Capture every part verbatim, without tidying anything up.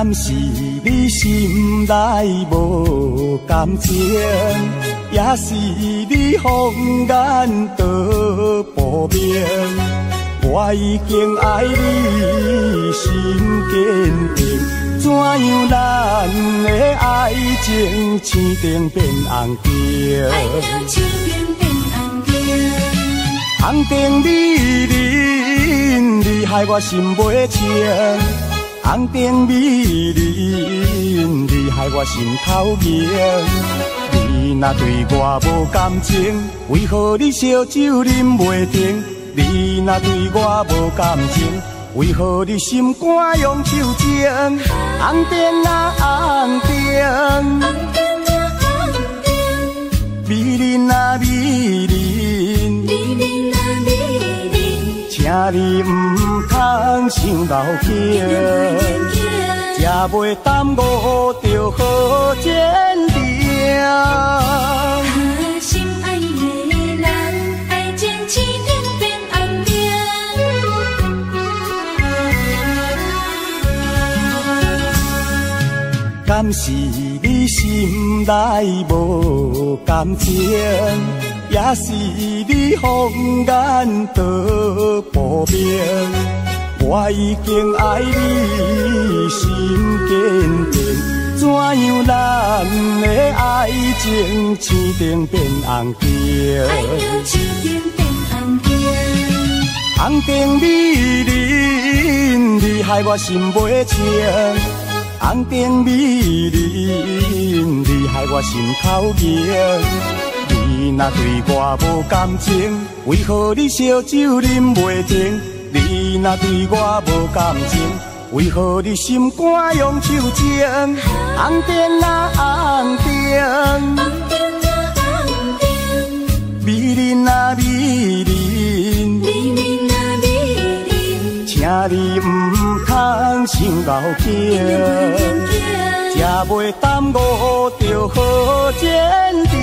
敢是你心内无感情，也是你放眼道不明？我已经爱你心坚定，怎样咱的爱情青灯变红灯？ 爱情青灯变红灯， 红灯美人，你害我心袂清。红灯美人，你害我心头凝。你若对我无感情，为何你烧酒啉袂停？你若对我无感情，为何你心肝用手情？红灯啊红灯， 红灯啊红灯， 美人啊美人， 美人啊美人， 请你唔通想老情，才袂耽误着好坚定。 心爱的人，爱情青灯变红灯。 敢是你心内无感情，也是你放眼道不明？我已经爱你心坚定，怎样咱的爱情青灯变红灯？ 爱情青灯变红灯， 红灯美人，你害我心袂清。红灯美人，你害我心头凝。你若对我无感情，为何你烧酒啉袂停？你若对我无感情，为何你心肝用手情？红灯啊红灯， 红灯啊红灯， 美人啊美人， 美人啊美人， 请你唔通想老情，才袂耽误着好坚定。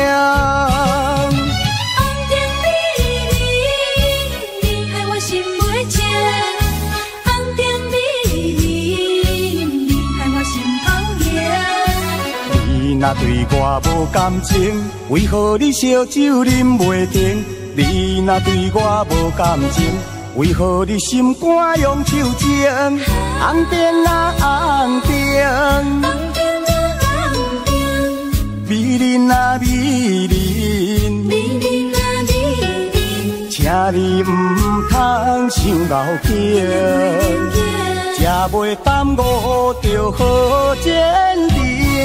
你若对我无感情，为何你烧酒啉袂停？你若对我无感情，为何你心肝用手情？红灯啊红灯， 红灯啊红灯， 美人啊美人， 美人啊美人， 请你唔通想老情，才袂耽误着好坚定。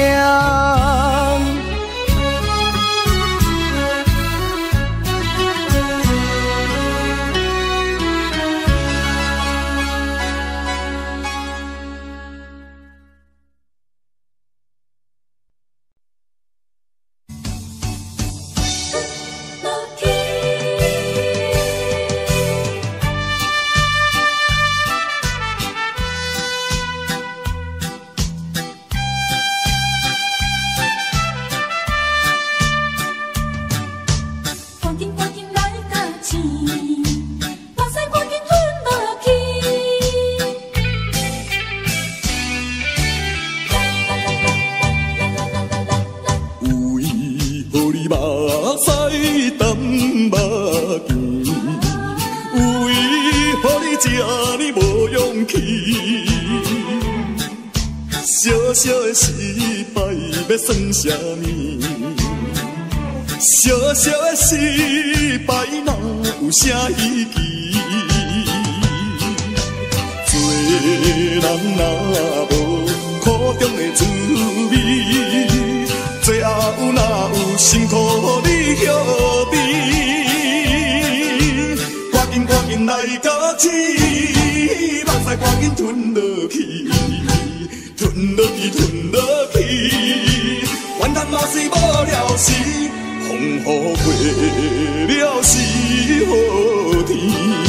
小的失败要算啥物？小小的失败哪有啥意义？做人若无苦中的滋味，最后哪有辛苦你晓味？赶紧赶紧来到起，目屎赶紧吞落去。吞落去，吞落去，怨叹嘛是无了时，风雨过了是好天。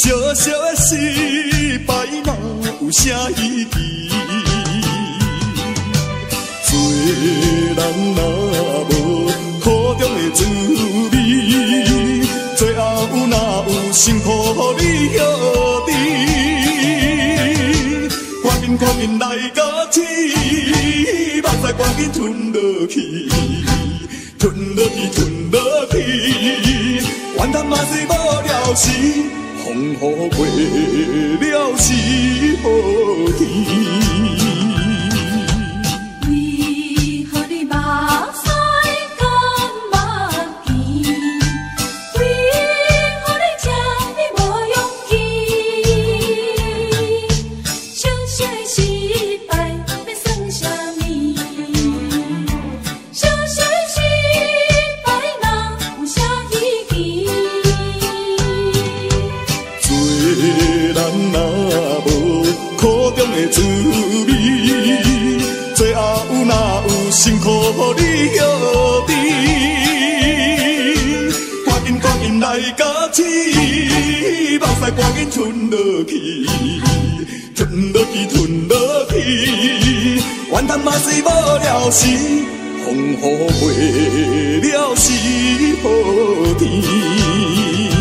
小小的失败哪有啥意义？做人哪无苦中的滋味，最后哪有辛苦你晓得？赶紧赶紧来甲起，目屎赶紧吞落去，吞落去吞落去，怨叹嘛是无了时。风雨过了是好天。 为何你目屎甘目甜？为何你这么无勇气？小小的失败要算啥物？小小的失败哪有啥意义？ 人若无苦中的滋味，最后哪有辛苦你晓得？赶紧赶紧来甲起，目屎赶紧吞落去，吞落去吞落去，怨叹嘛是无了时，风雨过了是好天。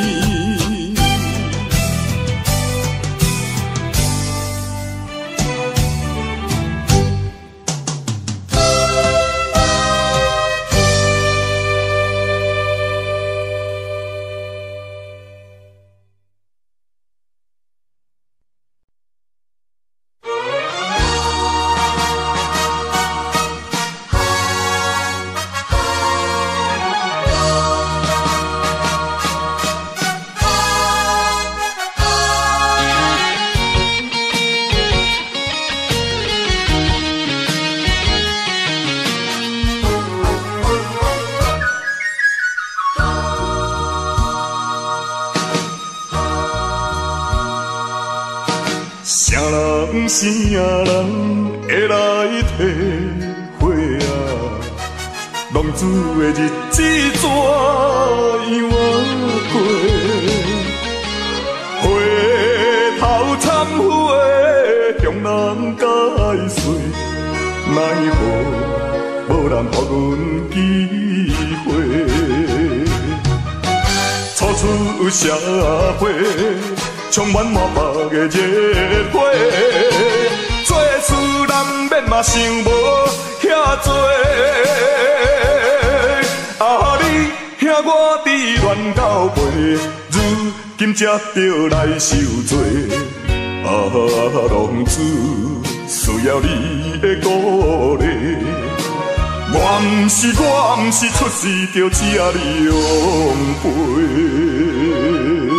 啥人啥人会来体会啊？浪子的日子怎样过？回头忏悔，向人解释，奈何无人予阮机会？初出社会。充满满腹的热火，做事人免嘛想无遐多。啊，你兄我伫乱到背，如今才着来受罪。啊，浪子需要你的鼓励。我毋是我毋是出世着吃你养肥。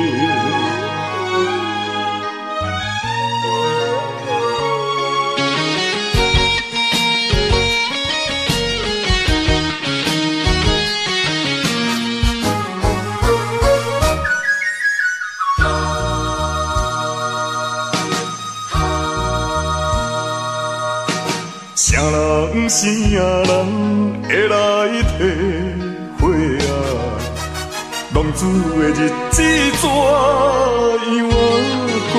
啥人啥人会来体会啊？浪子的日子怎样过？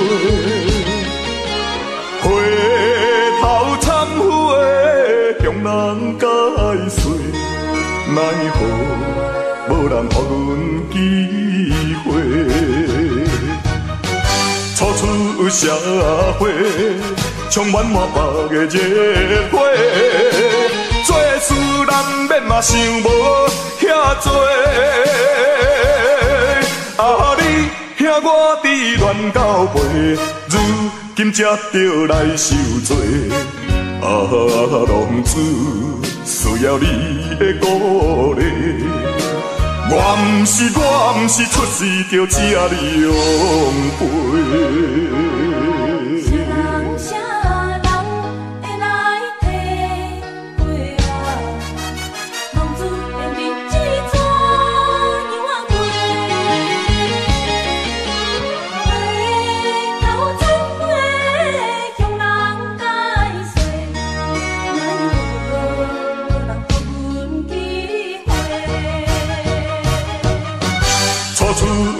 回头忏悔，向人解释，奈何无人予阮机会？初出社会。充满满腹的热火，做事人免嘛想无遐多。啊，你兄我伫乱到背，如今才着来受罪。啊，浪子需要你的鼓励。我毋是我毋是出世着吃你养肥。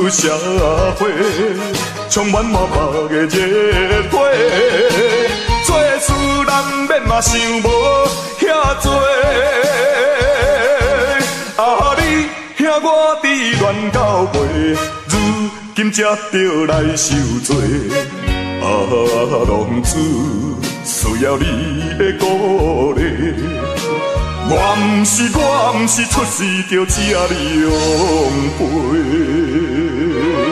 社会，充满满目的热火。做事人免嘛想无遐多，啊你兄我伫乱到尾，如今才着来受罪。啊浪子需要你的鼓励。我毋是我毋是出世就这样陪。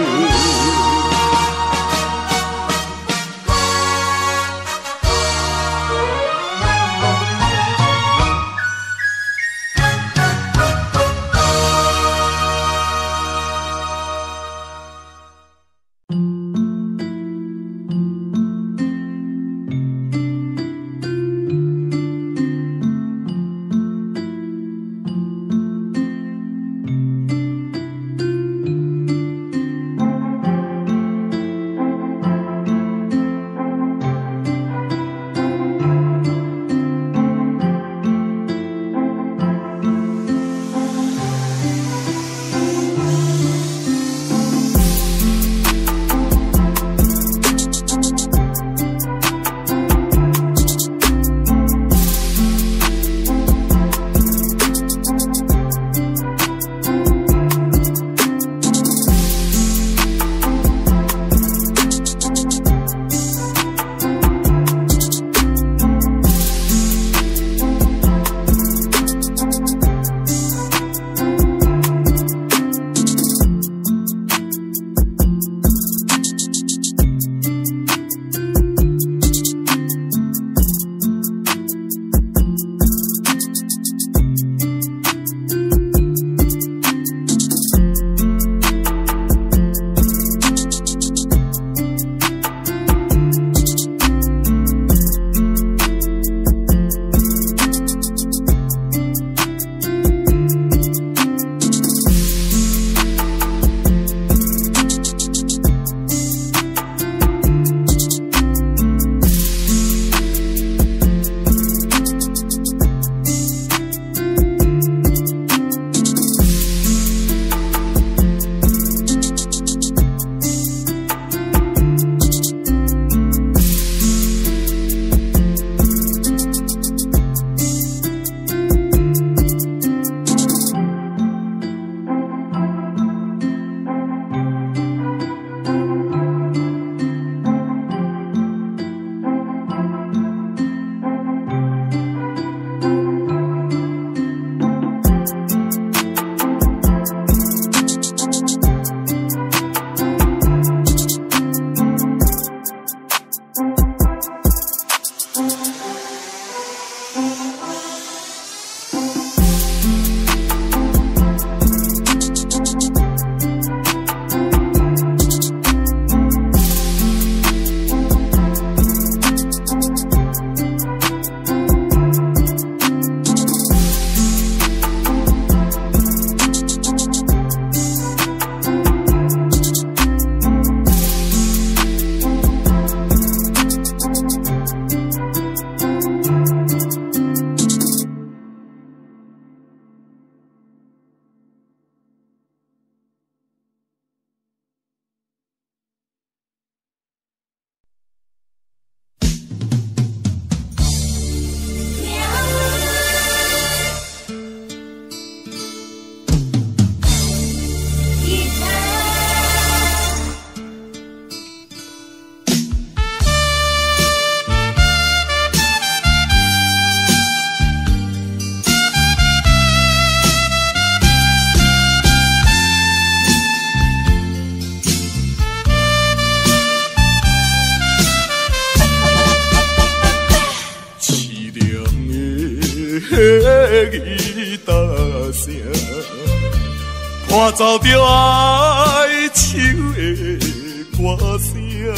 吉他声，伴奏着哀愁的歌声，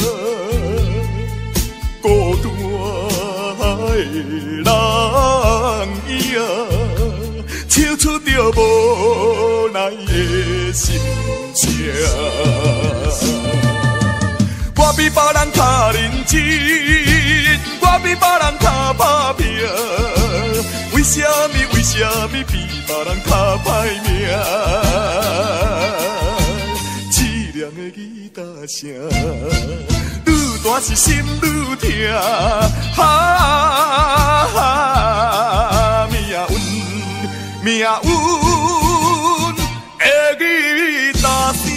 孤单的人影，唱出着无奈的心情。我比别人较认真，我比别人较打拼，为什么为什么比别人较歹命？ 声，愈大是心愈痛，哈哈，命运命运的吉他声。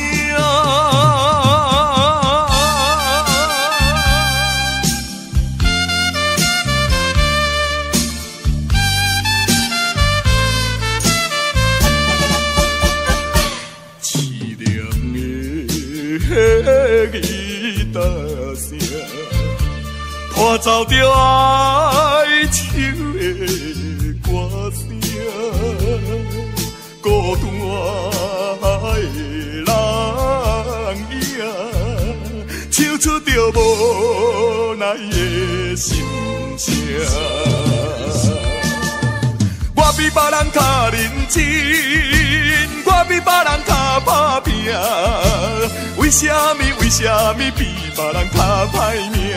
吉他声，拖走着哀愁的歌声，孤单的人影，唱出着无奈的心声。我比别人较认真，我比别人较打拼，为什么为什么比别人较歹命？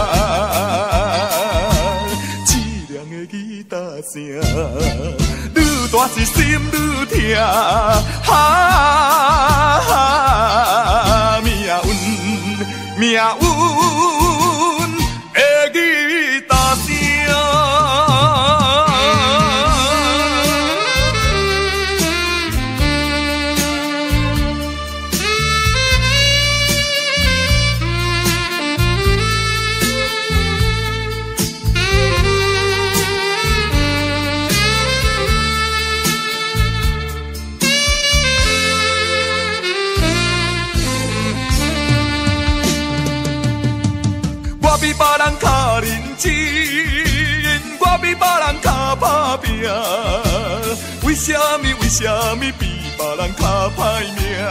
凄凉的吉他声，愈大是心愈痛，哈哈，命运命运的吉他声。我比别人较认真，我比别人较打拼，为什么为什么比别人较歹命？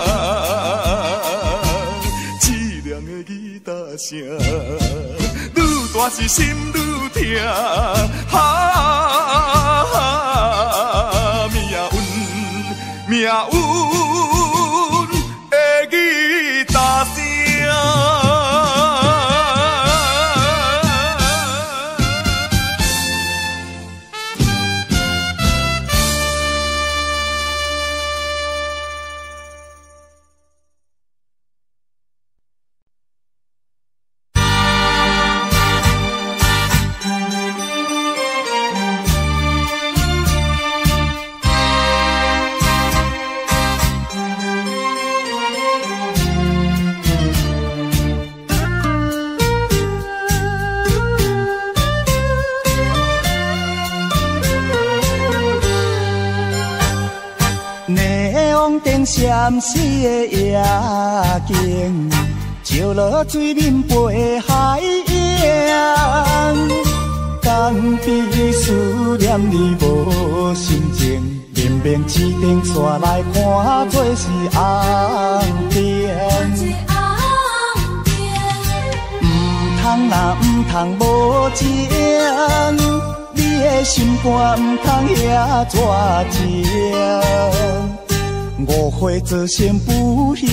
凄凉的吉他声，愈大是心愈痛，哈哈，命运命运的吉他声。闪烁的夜景，照落水面陪海洋。江边思念你无心情，明明一顶煞来看做是红灯。唔通啦，唔通无情，你的心肝唔通遐绝情。误会造成不幸，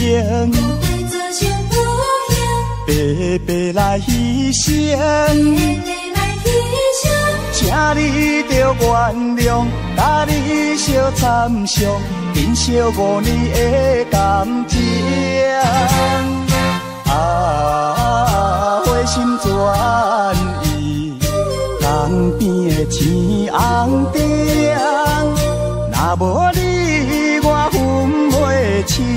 白白来牺牲，请你着原谅，甲你相参详，珍惜五年的感情。啊，花心转意，江边的青红灯，若无你我分袂清。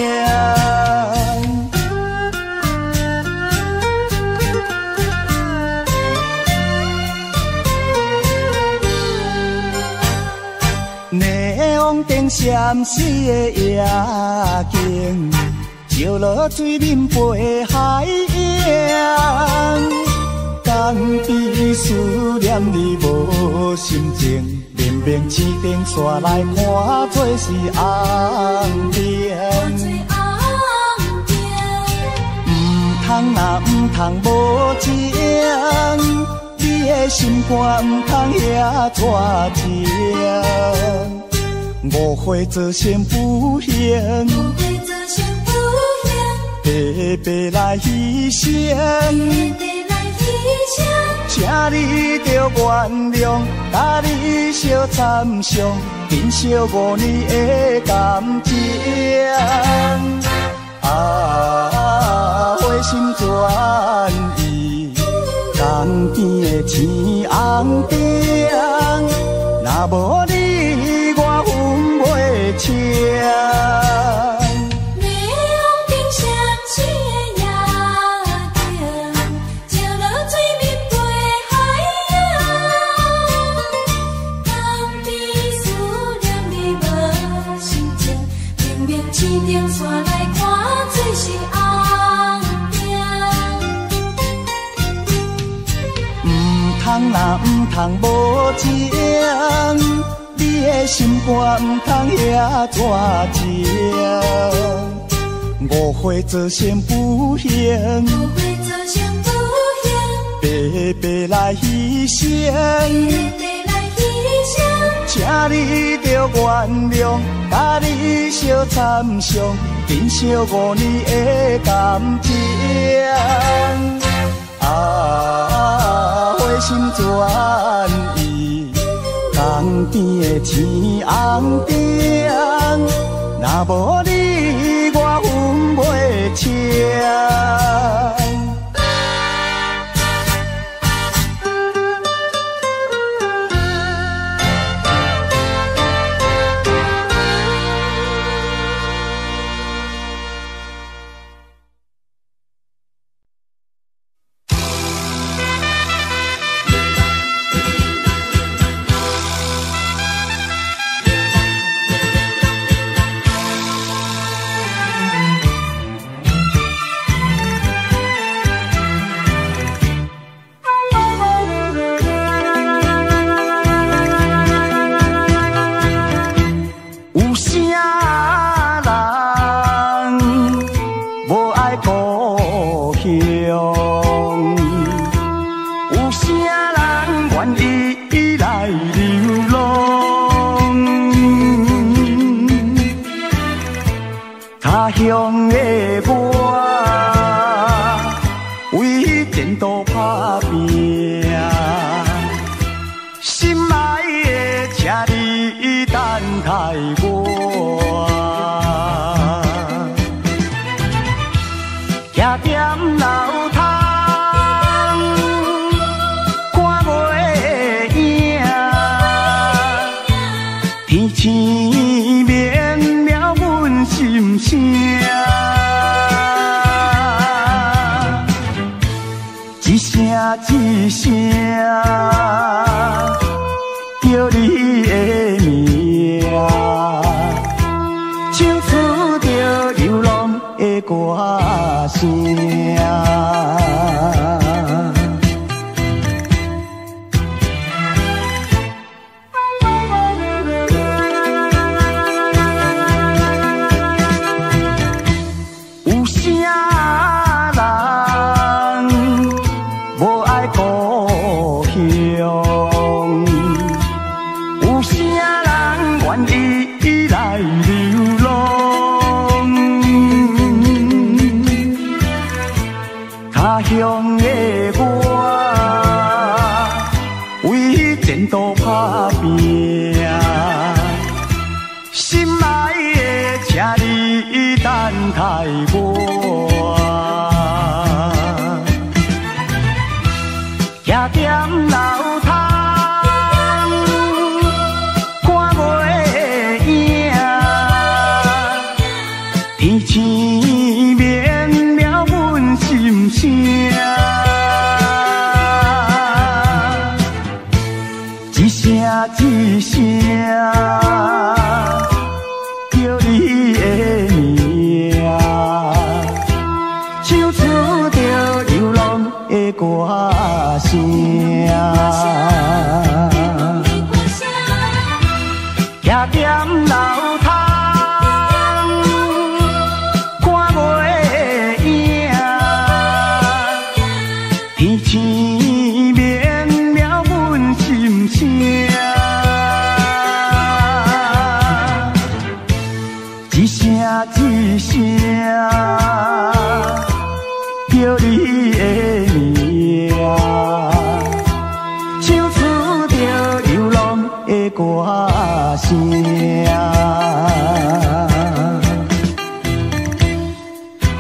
霓虹灯闪烁的夜景，照落水面陪海洋。江边思念你无心情，明明一顶煞来看做是红灯。唔通啦，唔通无情，你的心肝唔通遐绝情。误会造成不幸，白白来牺牲。请你着原谅，甲你相参详，珍惜五年的感情。啊， 啊，花心转意，江边的天红灯，若无你我分袂清。若毋通无情，你的心肝毋通遐绝情。误会造成不幸，误会造成不幸，白白来牺牲，白白来牺牲。请你着原谅，甲你相参详，珍惜五年的感情。啊，花心转意，江边的天红灯，若无你我分袂清。一声叫你的名，唱出着流浪的歌声。一声叫你的名，唱出着流浪的歌声。徛踮楼窗，看袂影，天星绵了阮心声。一声一声叫你的名，唱出着流浪的歌声。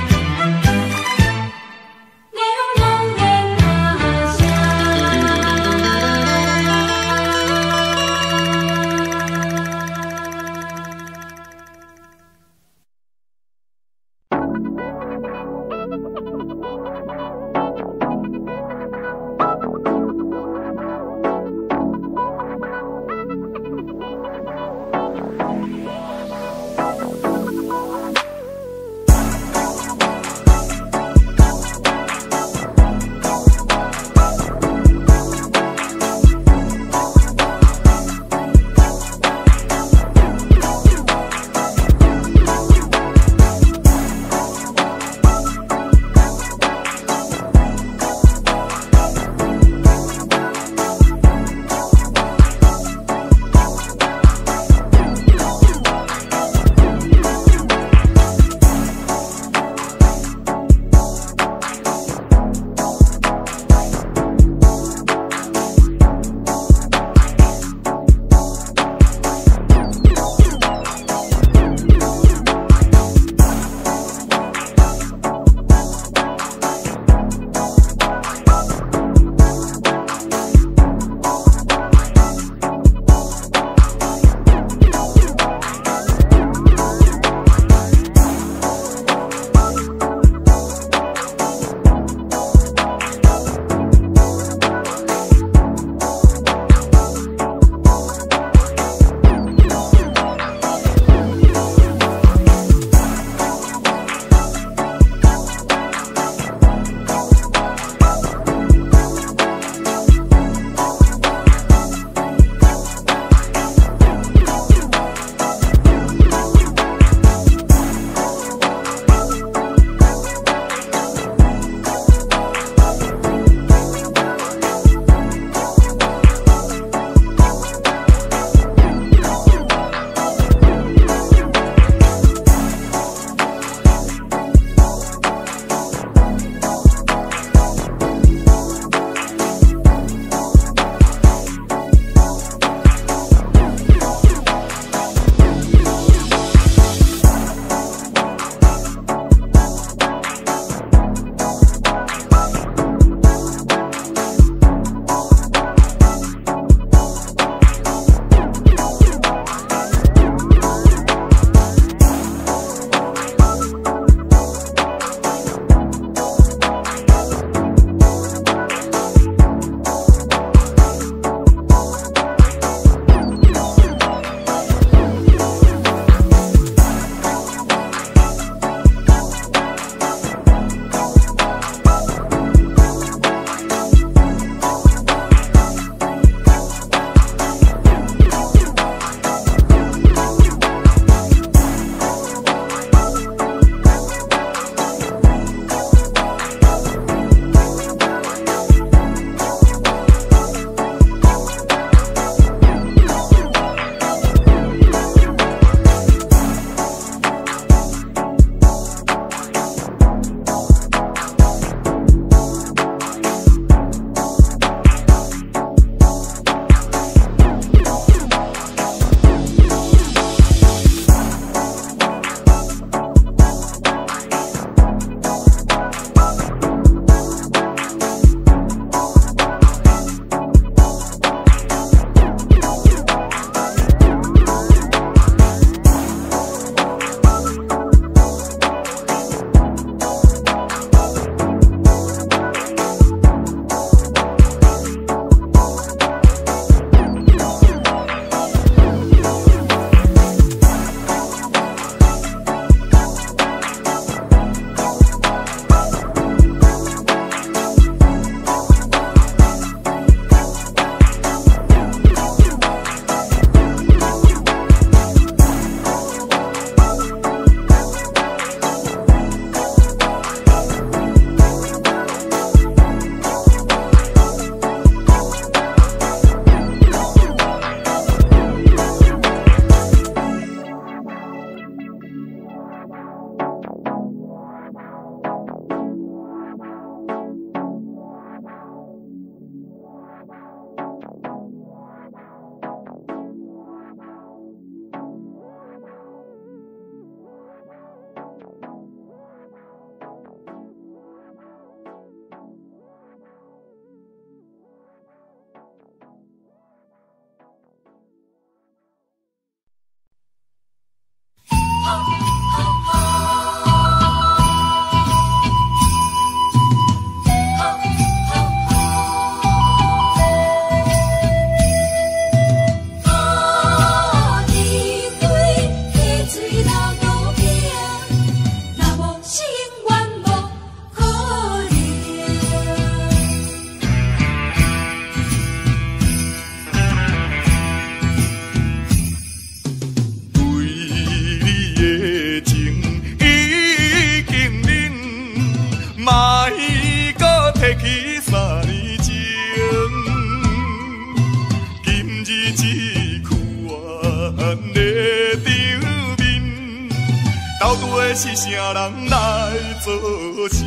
底是啥人来做成？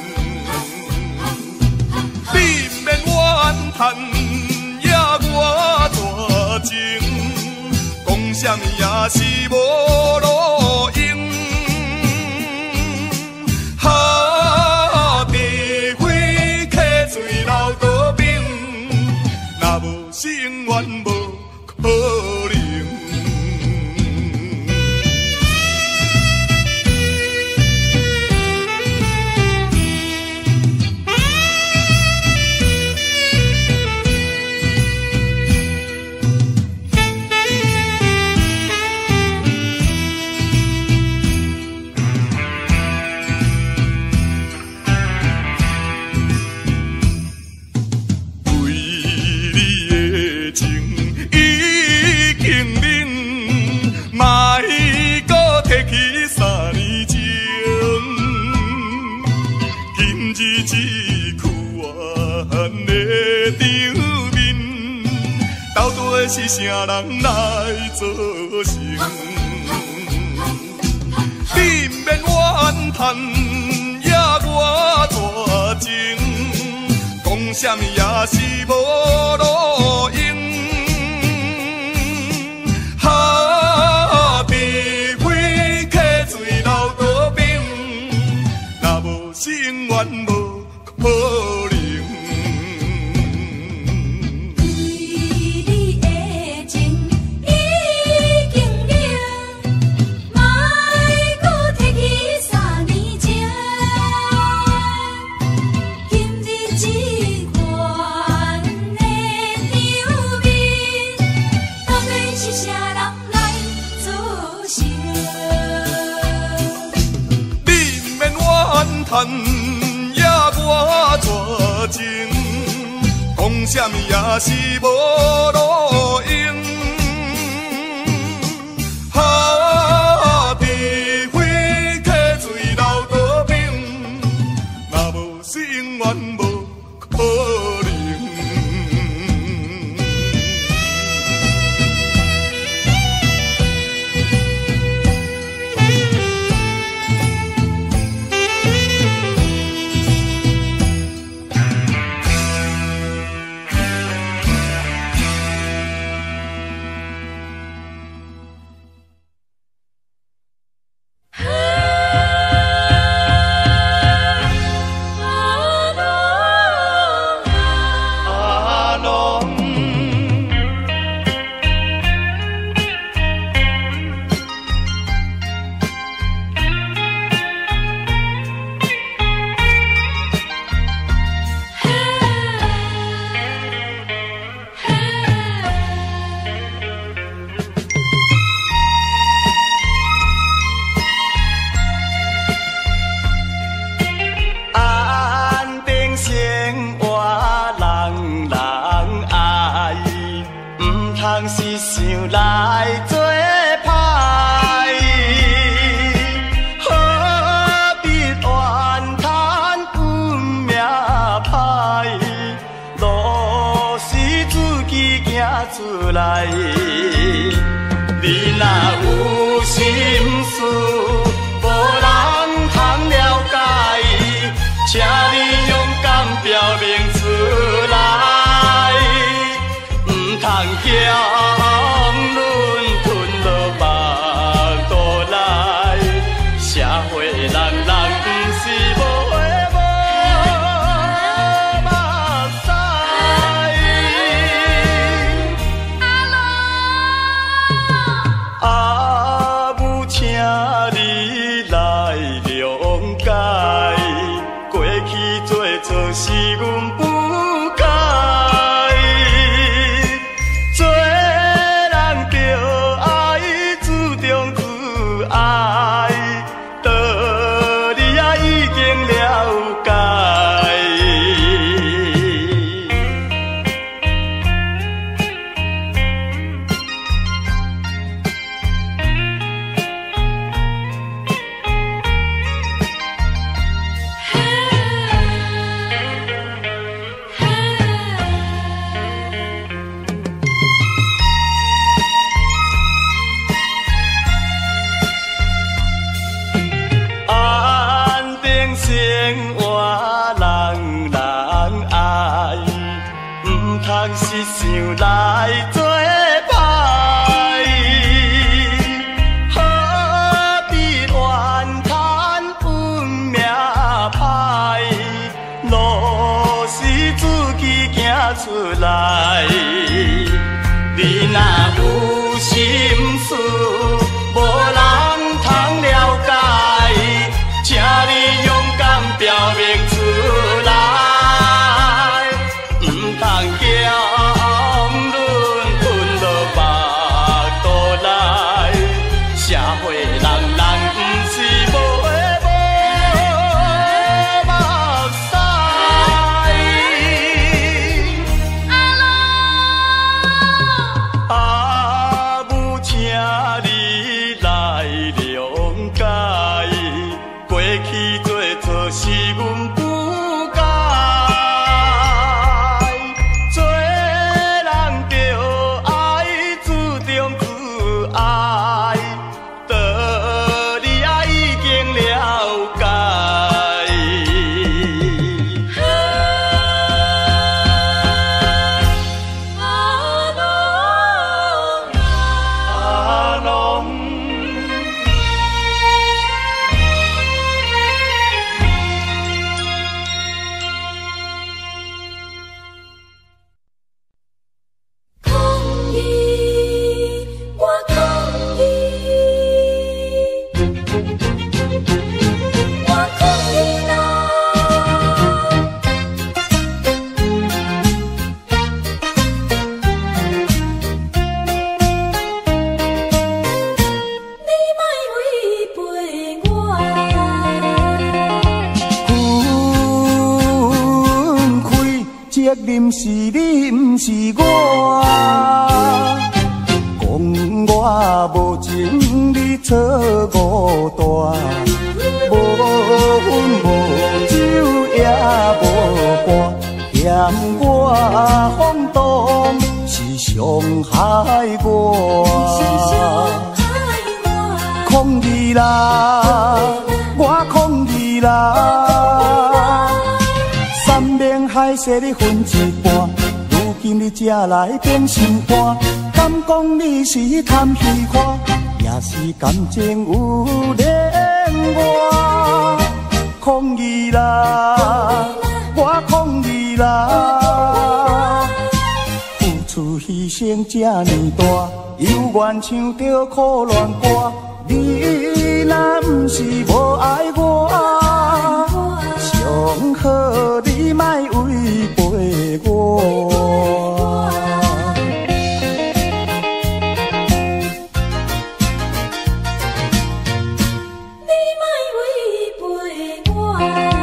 你毋免怨叹，也我大情，讲啥物也是无路用。哈，地火客水流倒冰，若无是永远无可能。是啥人来做成？你毋免怨叹，也我大情，讲啥物也是无路用。哈，地火客水流倒冰，若无是永远无可能。叹也我大情，讲啥物也是无路用。哈，地火客水流倒冰，若无是永远无可能。出来，你若有心事，无人通了解，请你勇敢表明出来，唔通强论吞落目肚内，社会人人不是无。啊！ 通是想来做歹，何必怨叹运命歹？路是自己行出来，你若有心事，无人通了解，请你勇敢表明出来。是你，毋是我。讲我无情，你错误大。无烟无酒也无歌，嫌我放荡是伤害我。抗议啦，我抗议啦。山盟海誓你分一半，如今你才来变心肝。敢讲你是贪虚看，也是感情有恋我。抗议啦，我抗议啦。付出牺牲这呢大，犹原唱着苦恋歌。你若不是无爱我，上好你莫违背我。你莫违背我。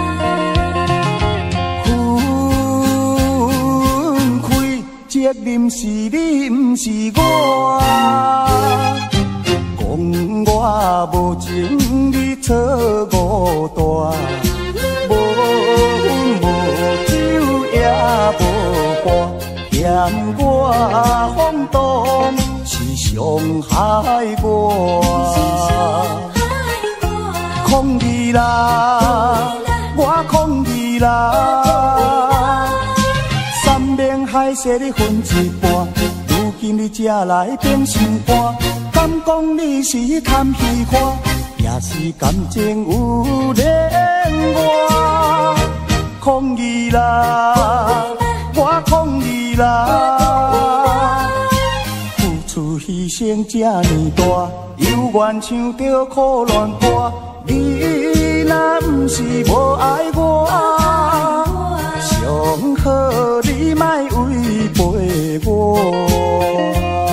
分开责任是你，不是我。讲我无情，你错误大。无烟无酒也无歌，嫌我放荡是伤害我。抗议啦，我抗议啦。山盟海誓你分一半，如今你才来变心肝。敢讲你是贪虚看，也是感情有恋我。抗议啦，我抗议啦。付出牺牲这呢大，犹原唱着苦恋歌。你若不是无爱我，上好你莫违背我。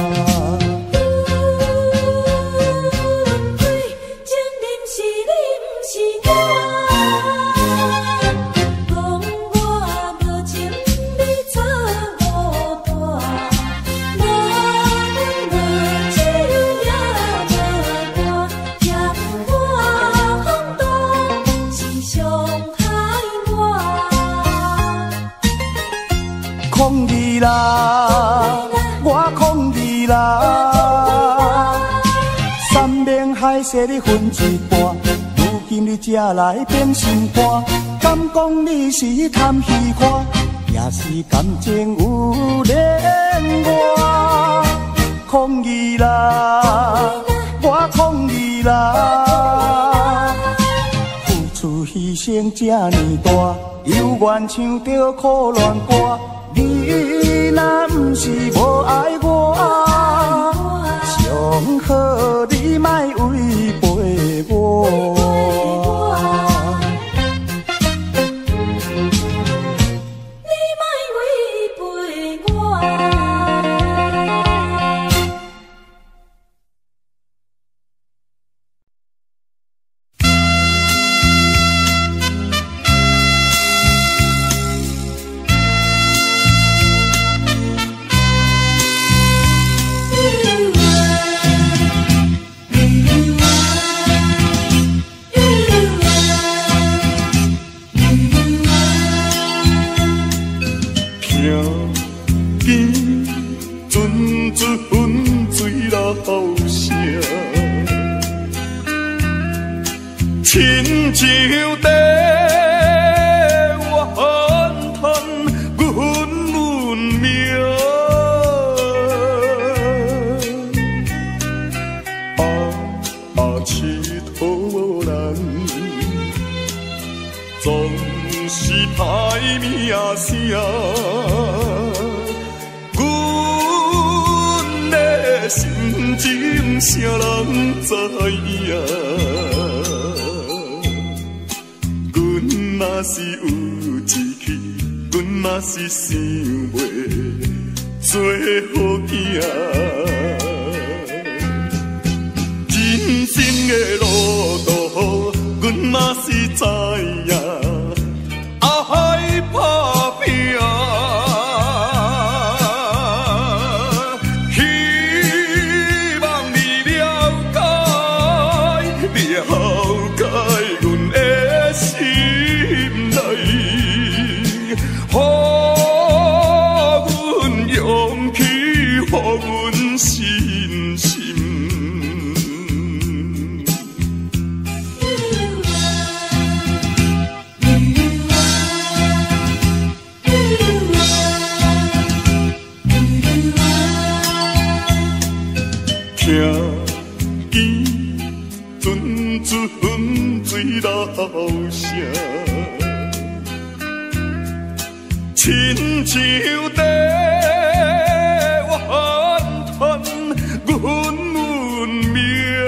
抗议啦，我抗议啦。山盟海誓你分一半，如今你才来变心肝。敢讲你是贪虚看， 也是感情有恋我，抗议啦，我抗议啦，付出牺牲这呢大，有缘唱着苦恋歌，你若不是无爱我，上好你莫违背我。 亲像地弯吞阮运命，啊啊，佚佗人总是歹名声，阮的心情谁人知影？若是有一气，阮嘛是想袂做好囝。人生的路途，阮嘛是知影，爱打拼。希望你了解，了解阮的心。予阮勇气，予阮信心。听见阵阵水流声。亲像地弯吞阮运命，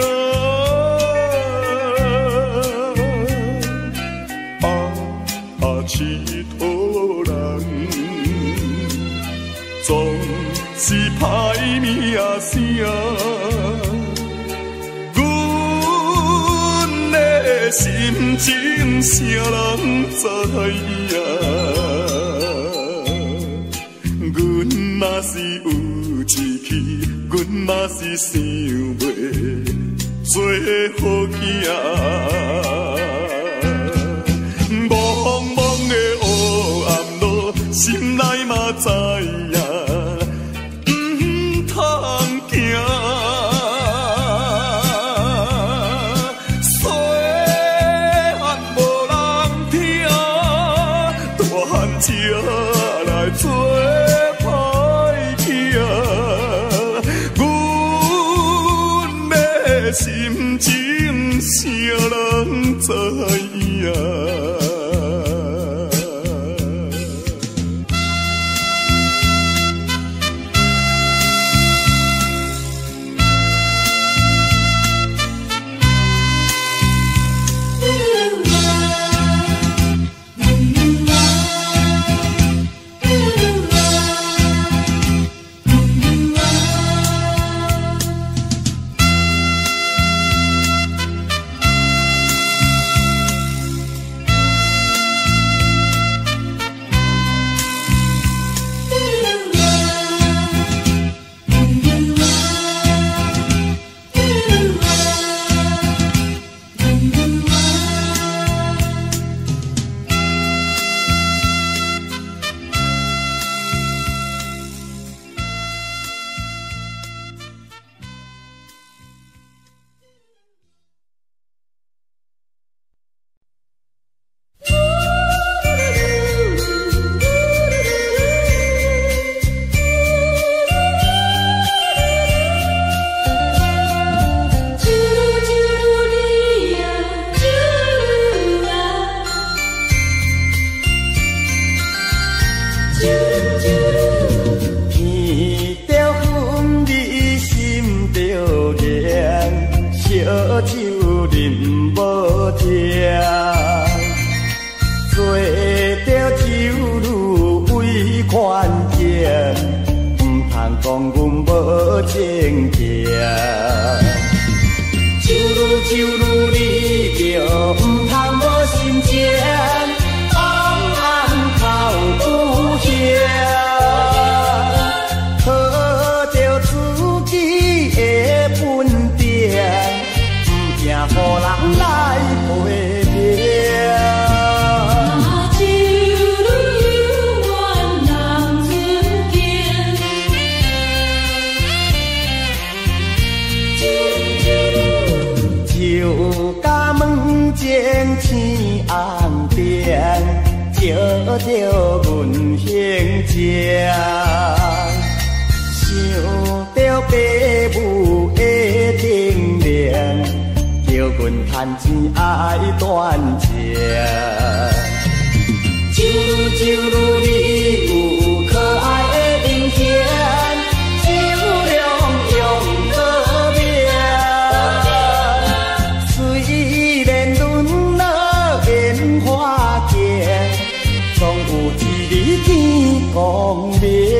啊啊，佚佗人总是歹名声，阮的心情谁人知影？阮嘛是有一气，阮嘛是想袂做好囝。茫茫的黑暗路，心内嘛知影，唔通行。细汉无人听，大汉车来做。心情谁人知影？ 着阮兄姐，想着爸母的叮咛，叫阮趁钱爱赚钱。就如就如你有可爱的明天，就亮用可命。虽然阮老烟花镜，总有一日见光明。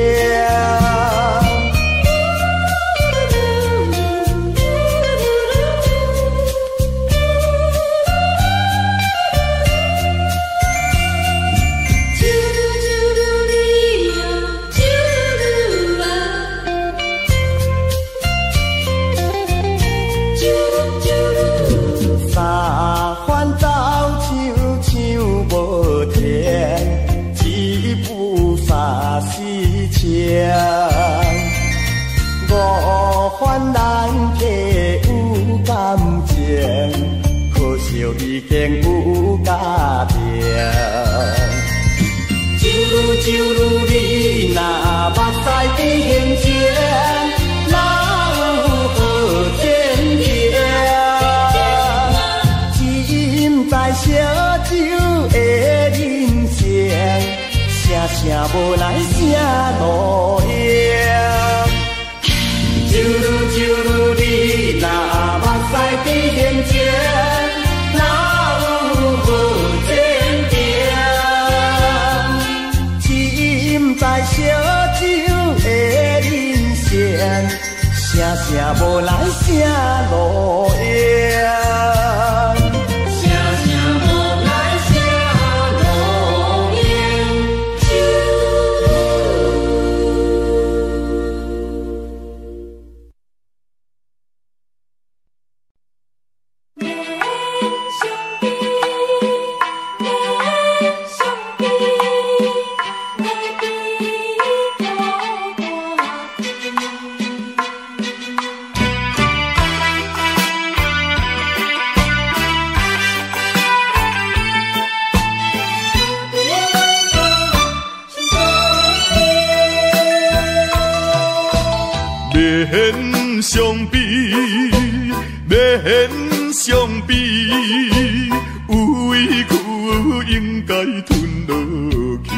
五番难客有感情，可惜已经有家庭。就如就如你若目屎变形情，哪有好天平？只饮在烧酒的人生，声声无来声路影。就如就如你若目屎变形情，哪有好天平？只饮在烧酒的人生，声声无来声路影。 免相比，免相比，有委屈应该吞落去。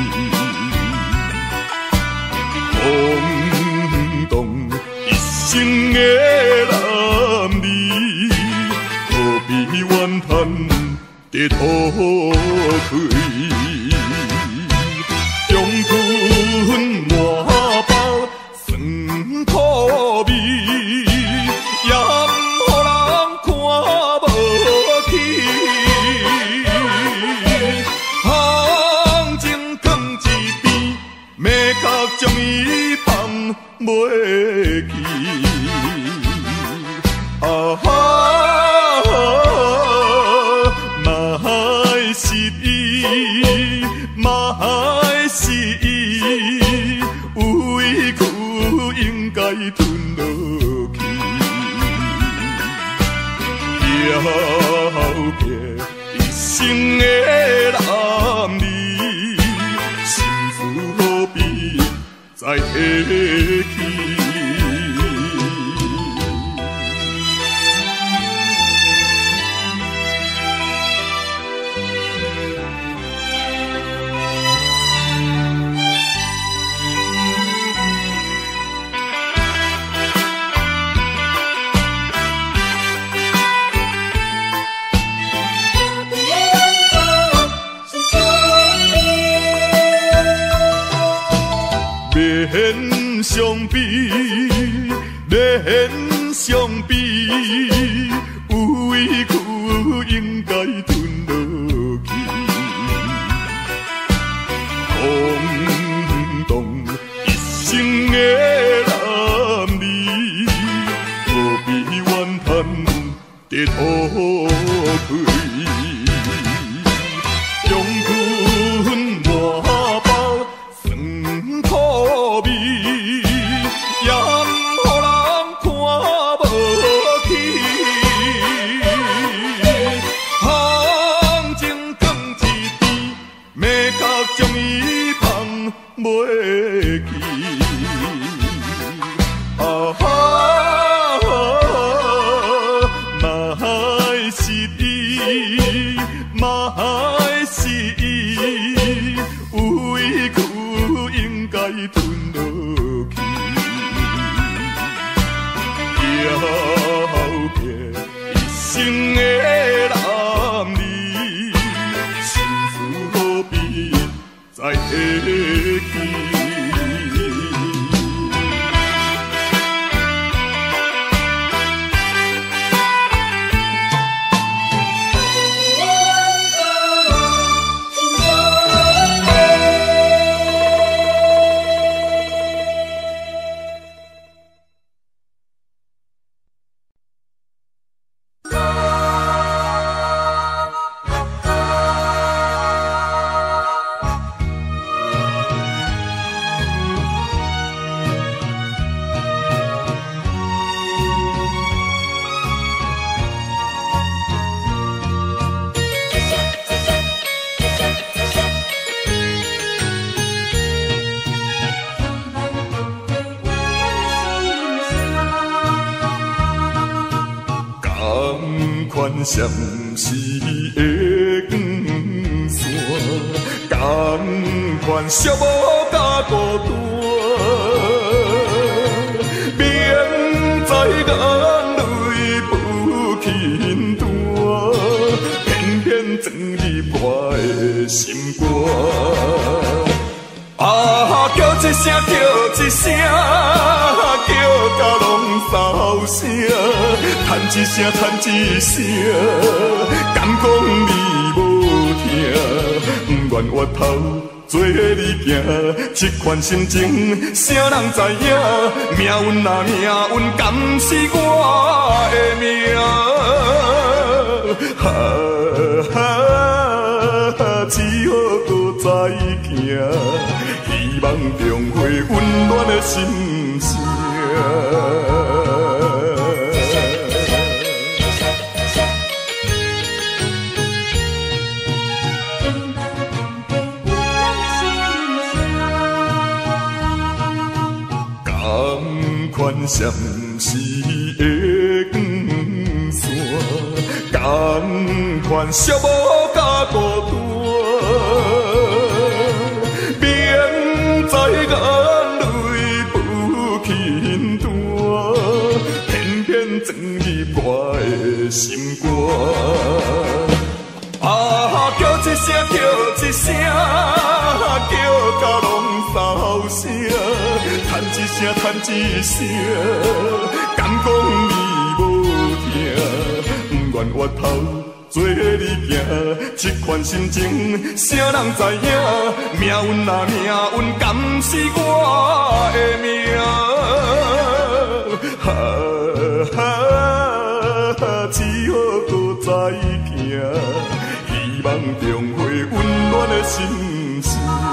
空洞一生的男儿，何必怨叹在土开？将军满包酸苦味，也毋予人看无起。行情放一边，马脚将伊放袂去。啊哈，莫失意，莫失意，有委屈应该吞落去。了结一生的男儿，心事何必再提起？免相比，免相比，有委屈应该吞落去。空洞一生的男儿，何必怨叹在土开？将军满包酸苦味，也毋予人看无起。 吞落去，遥别一生的男儿，心事何必再提起？闪烁的光线，同款寂寞甲孤单，明知眼泪不去云端，偏偏钻入我的心肝。啊，叫一声，叫一声，叫甲拢扫声，叹一声，叹一声，敢讲你无听？不愿回头做你行，这款心情，谁人知影？命运啊命运，敢是我的命？哈哈，只好搁再行。希望重回温暖的心声。同款闪烁的光线，同款寂寞甲孤单。在眼泪不去云端，偏偏钻入我的心肝。啊，叫一声，叫一声，叫甲拢扫声，叹一声，叹一声，敢讲你无听？不愿回头做你行，这款心情，谁人知影？命运啊命运，敢是我的命？哈哈，只好搁再行，希望重回温暖的心声。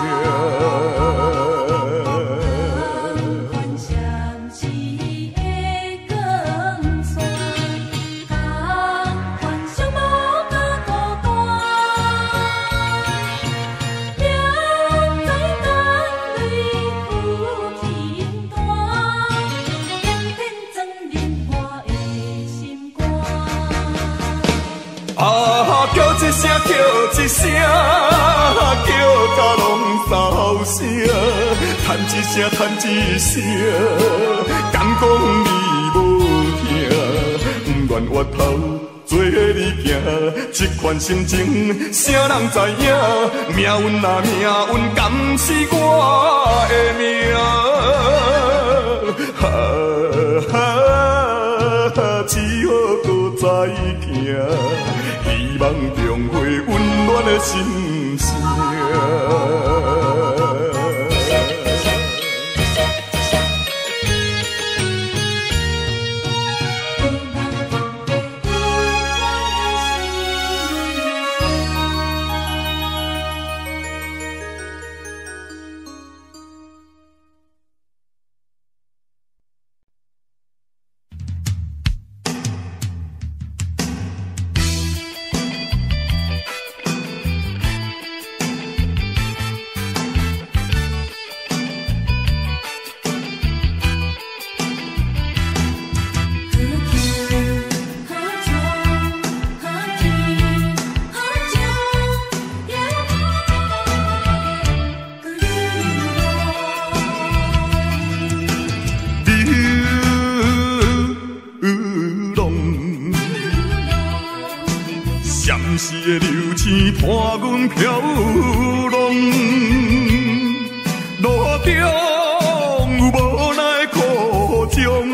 一声叫一声，叫甲拢扫声，叹一声叹一声，敢讲你无听？不愿回头做你行，这款心情，谁人知影？命运啊命运，敢是我的命？哈哈，只好搁再行。希望重回温暖的心声。 伴阮飘浪，路中有无奈苦衷，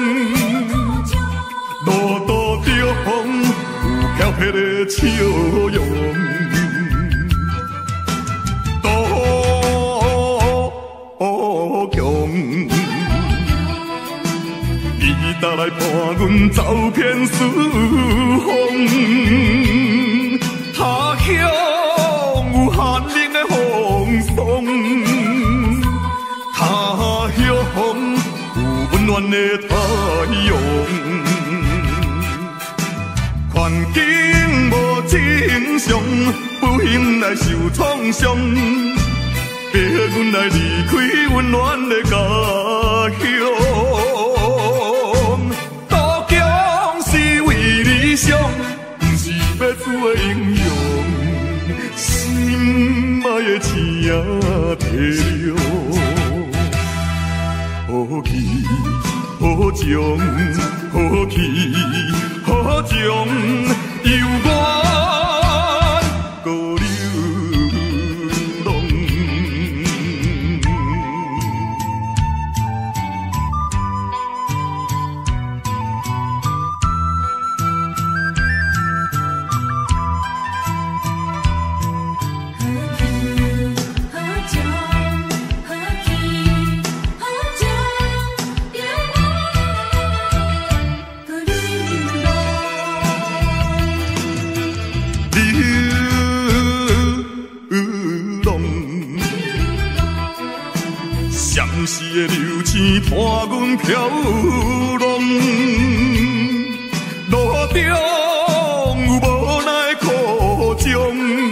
路途中有飘撇的笑容，多强。伊搭来伴阮走遍四方，他乡有寒冷的风霜，他乡有温暖的太阳。环境无正常，不幸来受创伤，逼阮来离开温暖的家乡。要做的英雄，心爱的青提了，好气好情，好气好情，犹原搁流浪。相思的流星伴阮飘浪，路中有无奈苦衷，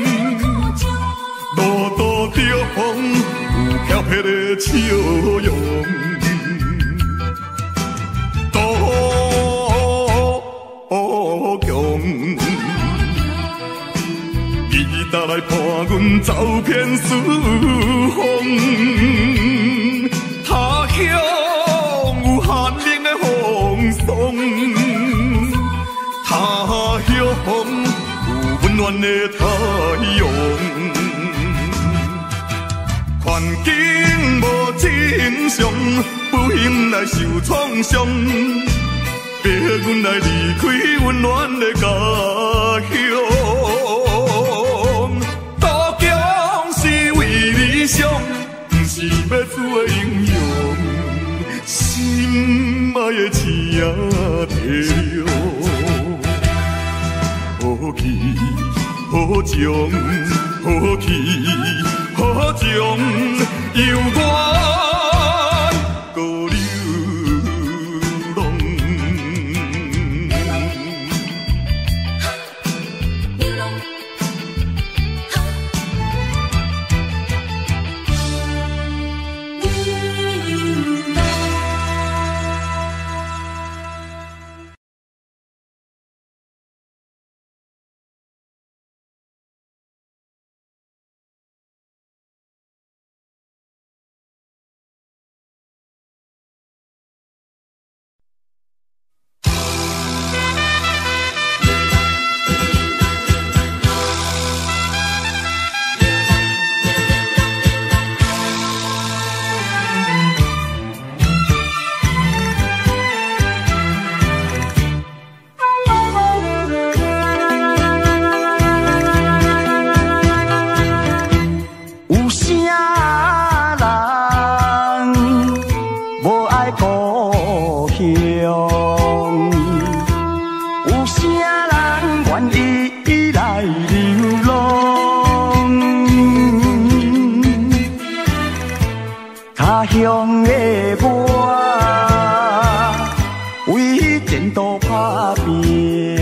路途中有飘撇的笑容，多强。伊搭来伴阮走遍四方。他乡有寒冷的风霜，他乡有温暖的太阳。环境无正常，不幸来受创伤，逼阮来离开温暖的家乡。多强是为理想，不是要做的英雄。心爱的青提了，好气好情，好气好情，犹原搁流浪。乡的我，为前途打拼，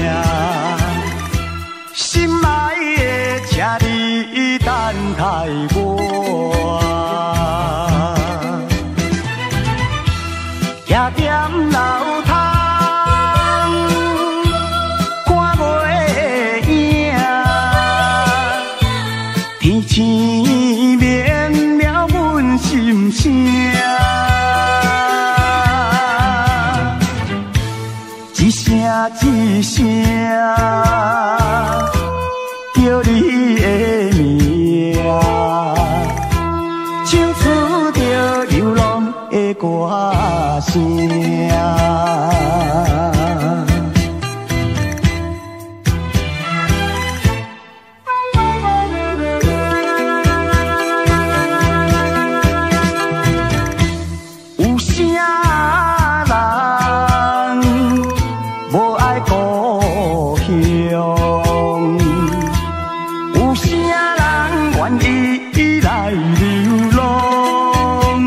心爱的请你等待我，徛踮楼窗，看袂影，天星绵渺阮心声。 一声一声，叫你的。 歌声。有啥人无爱故乡？有啥人愿意来流浪？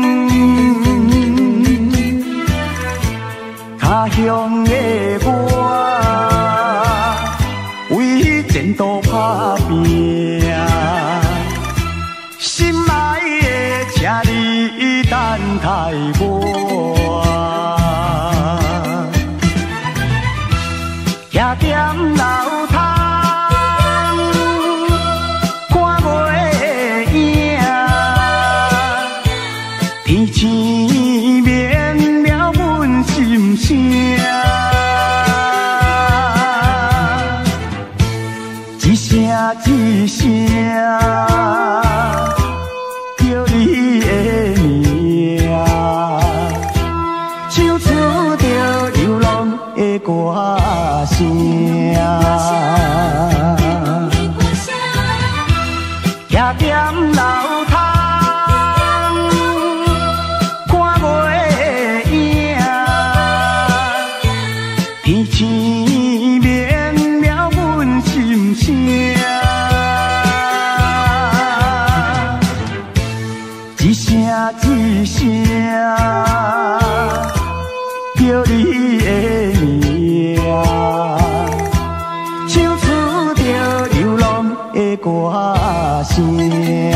他乡的我，为前途打拼，心爱的请你等待我。徛踮楼头，看袂影，天星眠了阮心声。一声一声叫你的名，唱出着流浪的歌声。徛踮楼头，看袂影，天星眠了阮心声。一声一声叫你的名，唱出着流浪的歌声。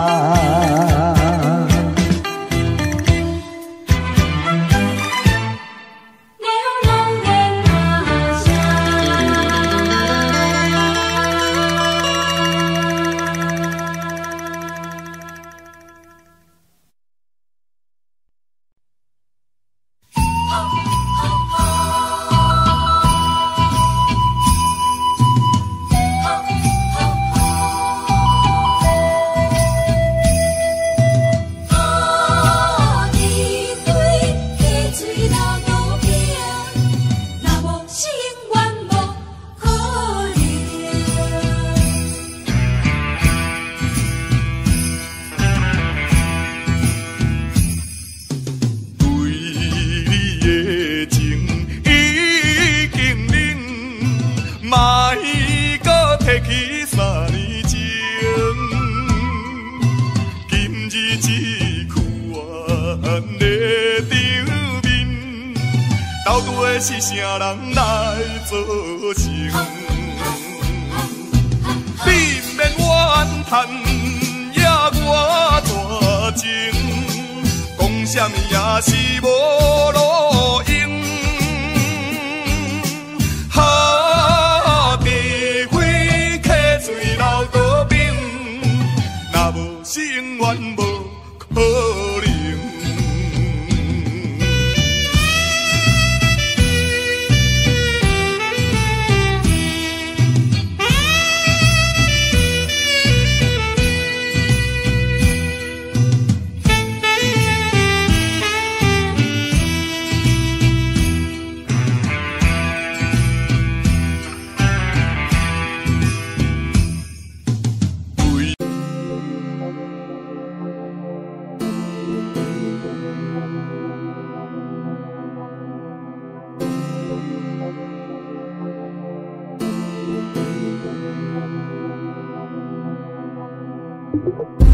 是啥人来做成？你免怨叹，也我大情，讲啥物也是无路用。好地花客水流倒冰，若无是永远无可能。 you